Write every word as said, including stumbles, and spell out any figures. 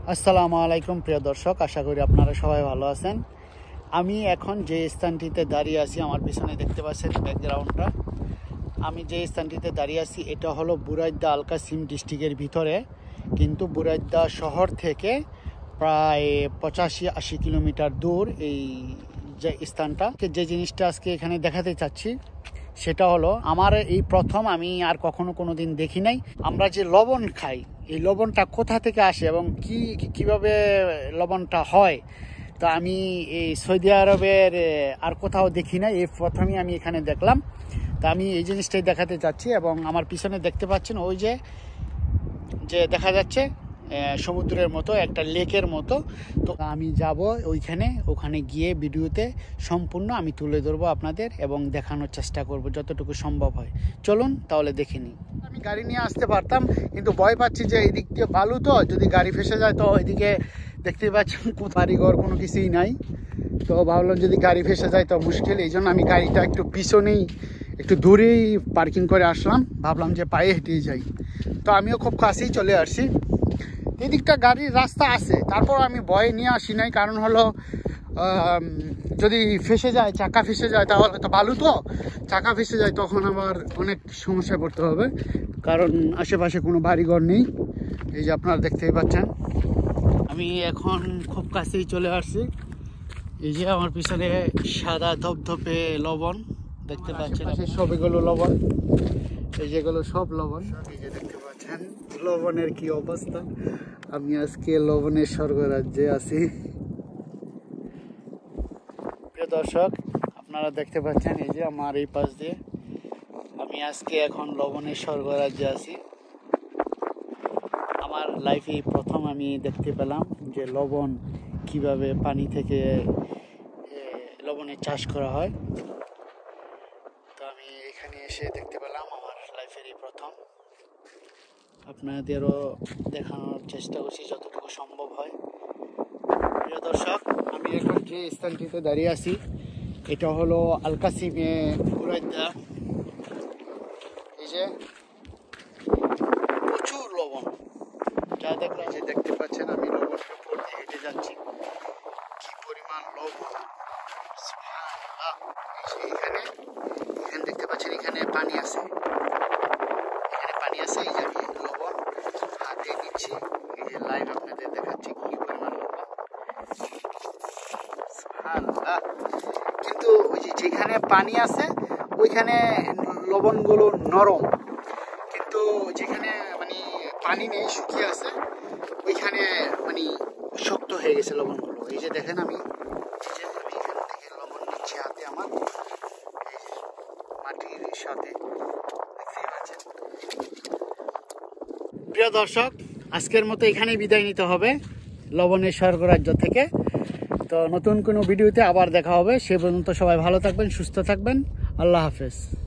আসসালামু আলাইকুম প্রিয় দর্শক, আশা করি আপনারা সবাই ভালো আছেন। আমি এখন যে স্থানটিতে দাঁড়িয়ে আছি, আমার পিছনে দেখতে পাচ্ছেন ব্যাকগ্রাউন্ডটা। আমি যে স্থানটিতে দাঁড়িয়ে আছি এটা হলো বুরাইদা আল কাসিম ডিস্ট্রিক্টের ভিতরে, কিন্তু বুরাইদা শহর থেকে প্রায় পঁচাশি আশি কিলোমিটার দূর এই যে স্থানটা। যে জিনিসটা আজকে এখানে দেখাতে চাচ্ছি সেটা হলো, আমার এই প্রথম, আমি আর কখনো কোনো দিন দেখি নাই। আমরা যে লবণ খাই, এই লবণটা কোথা থেকে আসে এবং কি কিভাবে লবণটা হয়, তো আমি এই সৌদি আরবের আর কোথাও দেখি না, এই প্রথমেই আমি এখানে দেখলাম। তো আমি এই জিনিসটাই দেখাতে চাচ্ছি। এবং আমার পিছনে দেখতে পাচ্ছেন ওই যে যে দেখা যাচ্ছে সমুদ্রের মতো একটা লেকের মতো। তো আমি যাব ওইখানে, ওখানে গিয়ে ভিডিওতে সম্পূর্ণ আমি তুলে ধরবো আপনাদের এবং দেখানোর চেষ্টা করব যতটুকু সম্ভব হয়। চলুন তাহলে দেখে নিই। আমি গাড়ি নিয়ে আসতে পারতাম, কিন্তু ভয় পাচ্ছি যে এই দিক দিয়ে বালু, তো যদি গাড়ি ফেসে যায় তো ওইদিকে দেখতে পাচ্ছেন বাড়িঘর কোনো কিছুই নাই। তো ভাবলাম যদি গাড়ি ফেসে যায় তো মুশকিল, এই জন্য আমি গাড়িটা একটু পিছনেই একটু দূরেই পার্কিং করে আসলাম। ভাবলাম যে পায়ে হেঁটেই যাই। তো আমিও খুব কাছেই চলে আসছি। এদিকটা গাড়ির রাস্তা আছে, তারপর আমি ভয় নিয়ে আসি নাই। কারণ হলো যদি ফেসে যায়, চাকা ফেসে যায়, তাহলে তো বালু, তো চাকা ফেসে যায় তখন আমার অনেক সমস্যায় পড়তে হবে। কারণ আশেপাশে কোনো বাড়িঘর নেই। এই যে আপনারা দেখতেই পাচ্ছেন, আমি এখন খুব কাছেই চলে আসছি। এই যে আমার পিছনে সাদা ধপধপে লবণ দেখতে পাচ্ছেন, সব এগুলো লবণ, এই যেগুলো সব লবণ। এই যে দেখতে পাচ্ছেন লবণের কি অবস্থা। আমি আজকে লবণের স্বর্গরাজ্যে আছি। প্রিয় দর্শক, আপনারা দেখতে পাচ্ছেন এই যে আমার এই পাশ দিয়ে আমি আজকে এখন লবণের স্বর্গরাজ্যে আছি। আমার লাইফে প্রথম আমি দেখতে পেলাম যে লবণ কিভাবে পানি থেকে লবণের চাষ করা হয়। তো আমি এখানে এসে দেখতে পেলাম আমার লাইফেরই প্রথম। আপনাদেরও দেখানোর চেষ্টা করছি যতটুকু সম্ভব হয়। প্রিয় দর্শক, আমি এখন যে স্থানটিতে দাঁড়িয়ে আছি এটা হলো আল কাসিমে বুরাইদা। এই যে প্রচুর লবণ, যা দেখলাম, যে দেখতে পাচ্ছেন আমি লবণের উপর দিয়ে হেঁটে যাচ্ছি। কি পরিমাণ লবণ! এখানে এখানে দেখতে পাচ্ছেন, এখানে পানি আছে, এখানে পানি আছে। এই যে আমি লবণ হাতে নিচ্ছি, এই যে লাইভ আপনাদের দেখাচ্ছি কি পরিমাণ লবণ। কিন্তু ওই যে যেখানে পানি আছে ওইখানে লবণগুলো নরম, কিন্তু যেখানে মানে পানি নেই, শুকিয়ে আছে, ওইখানে মানে শক্ত হয়ে গেছে লবণগুলো। এই যে দেখেন, আমি এই যে আমি এখান থেকে লবণ নিচ্ছি হাতে, আমার এই যে মাটির সাথে দেখতেই পাচ্ছেন। প্রিয় দর্শক, আজকের মতো এখানেই বিদায় নিতে হবে লবণের স্বর্গরাজ্য থেকে। তো নতুন কোনো ভিডিওতে আবার দেখা হবে। সে পর্যন্ত সবাই ভালো থাকবেন, সুস্থ থাকবেন। আল্লাহ হাফেজ।